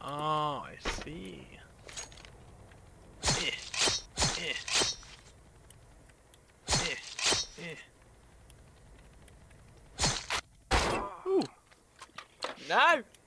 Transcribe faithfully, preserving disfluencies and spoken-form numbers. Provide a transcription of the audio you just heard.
Oh, I see. Eh, eh, eh, eh. Ooh. No!